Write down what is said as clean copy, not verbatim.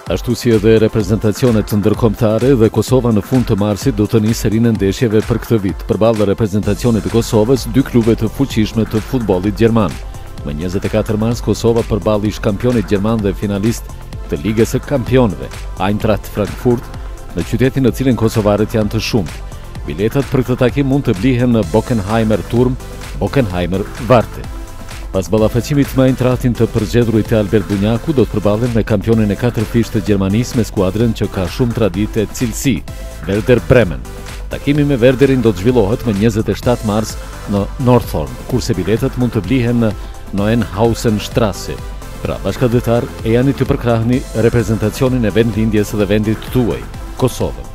Ashtu si edhe reprezentacionet ndërkombëtare dhe Kosova në fund të marsit do të nisë serinë ndeshjeve për këtë vit. Përballë reprezentacionit të Kosovës, dy klube të fuqishme të futbollit gjerman. Më 24 mars Kosova përballë ish-kampionit gjerman dhe finalist të Ligës së Kampionëve, Eintracht Frankfurt, në qytetin në cilin kosovarët janë të shumtë. Biletat për këtë takim mund të blihen në Bockenheimer Turm, Bockenheimer Warte. Pas ballafaqimit me Eintrachtin të përzgjedhurit të Albert Bunjaku, do të përballen me kampionin e 4 fish të Gjermanisë me skuadrën që ka shumë traditë e cilësi, Werder Bremen. Takimi me Werderin do të zhvillohet më 27 mars në Northorn, kurse biletat mund të blihen në Neuenhausenstrasse. Pra, bashkëdhetar e janë të përkrahni reprezentacionin e vendlindjes dhe vendit tuaj, Kosovën.